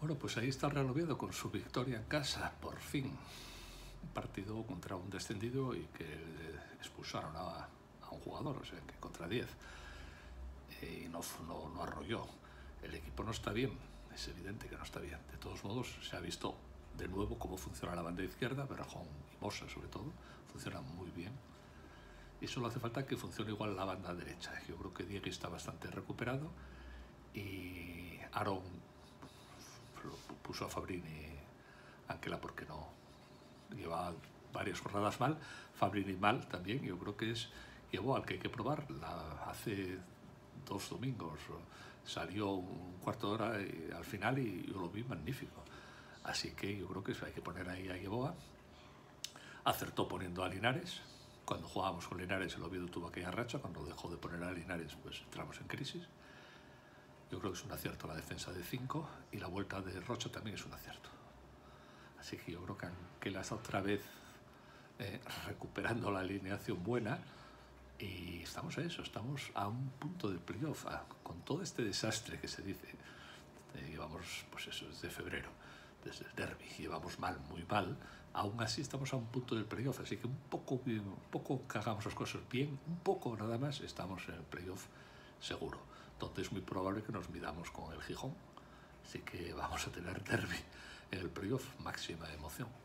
Bueno, pues ahí está el Real Oviedo con su victoria en casa, por fin. Un partido contra un descendido y que expulsaron a un jugador, o sea, que contra 10. Y no arrolló. El equipo no está bien, es evidente que no está bien. De todos modos, se ha visto de nuevo cómo funciona la banda izquierda, Berajón y Mosa sobre todo, funcionan muy bien. Y solo hace falta que funcione igual la banda derecha. Yo creo que Diego está bastante recuperado y Aaron puso a Fabrini Anquela porque no lleva varias jornadas mal, Fabrini mal también. Yo creo que llevó al que hay que probar. Hace 2 domingos salió un cuarto de hora al final y yo lo vi magnífico. Así que yo creo que hay que poner ahí a Yeboah. Acertó poniendo a Linares. Cuando jugábamos con Linares, el Oviedo tuvo aquella racha. Cuando dejó de poner a Linares, pues entramos en crisis. Yo creo que es un acierto la defensa de 5 y la vuelta de Rocha también es un acierto. Así que yo creo que Anquela está otra vez recuperando la alineación buena y estamos a eso, estamos a un punto del playoff, con todo este desastre que se dice. Llevamos, pues eso, desde febrero, desde el derbi, llevamos mal, muy mal. Aún así estamos a un punto del playoff, así que un poco que hagamos las cosas bien, un poco nada más, estamos en el playoff seguro, donde es muy probable que nos midamos con el Gijón. Así que vamos a tener derbi en el playoff, máxima emoción.